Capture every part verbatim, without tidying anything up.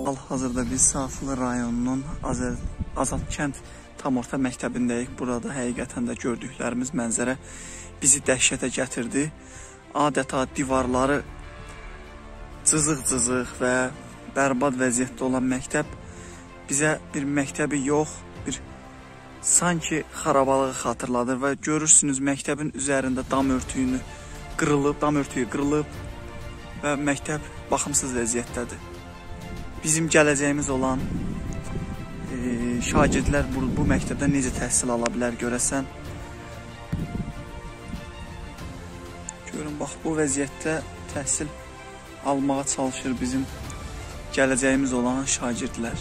Hal-hazırda biz Saflı rayonunun Azad kənd tam orta məktəbindəyik. Burada həqiqətən də gördüklərimiz mənzərə bizi dəhşətə gətirdi. Adeta divarları cızıq-cızıq və bərbad vəziyyətdə olan məktəb bizə bir məktəbi yox, bir sanki xarabalığı xatırladır və görürsünüz məktəbin üzərində dam örtüyünü qırılıb, dam örtüyü qırılıb və məktəb baxımsız vəziyyətdədir. Bizim gələcəyimiz olan e, şagirdlər bu, bu məktəbdə necə təhsil ala bilər görəsən. Görün, bax, bu vəziyyətdə təhsil almağa çalışır bizim gələcəyimiz olan şagirdlər.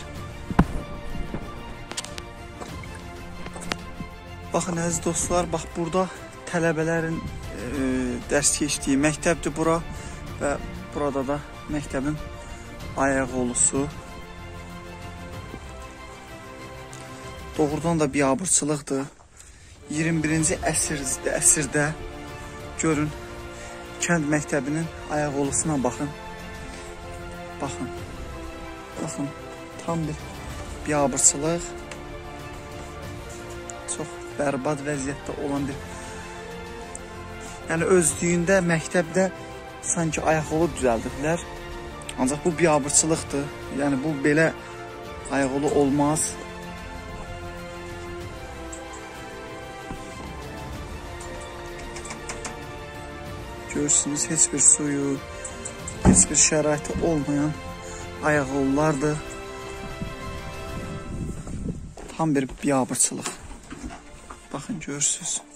Baxın, əziz dostlar, bax, burada tələbələrin e, dərs keçdiyi məktəbdir bura və burada da məktəbin ayaqolusu. Doğrudan da biabırçılıqdır. iyirmi birinci əsrdə, əsrdə görün, kənd məktəbinin ayaqolusuna baxın. Baxın. Baxın, tam bir biabırçılıq. Çox bərbad vəziyyətdə olan bir... Yəni, özlüyündə məktəbdə sanki ayaqolu düzəldiblər. Ancaq bu biabırçılıqdır. Yəni, bu belə ayaqolu olmaz. Görürsünüz, heç bir suyu, heç bir şəraiti olmayan ayaqollardır. Tam bir biabırçılıq. Baxın, görürsünüz.